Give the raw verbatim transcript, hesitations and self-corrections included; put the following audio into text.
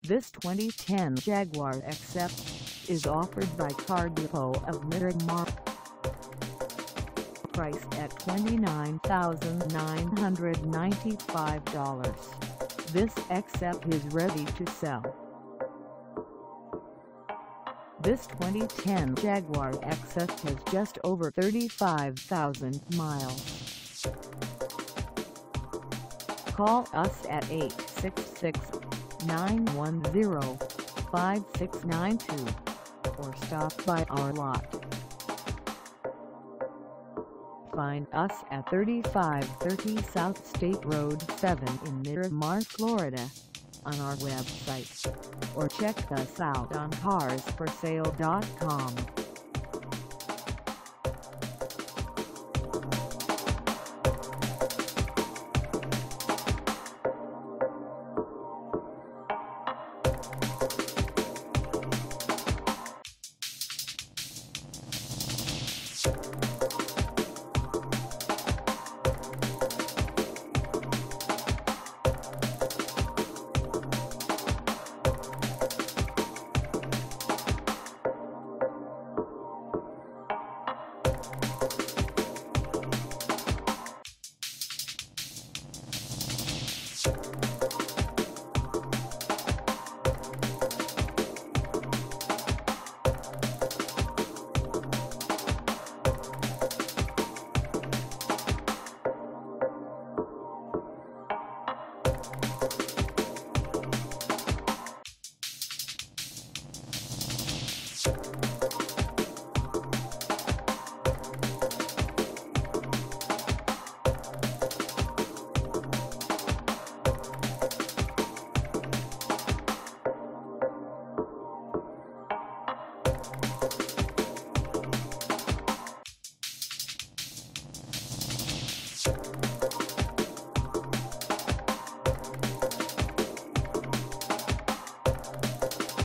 This twenty ten Jaguar X F is offered by Car Depot of Miramar. Priced at twenty-nine thousand nine hundred ninety-five dollars, this X F is ready to sell. This twenty ten Jaguar X F has just over thirty-five thousand miles. Call us at eight six six, nine one zero, five six nine two or stop by our lot. Find us at thirty-five thirty South State Road seven in Miramar, Florida, on our website, or check us out on cars for sale dot com. You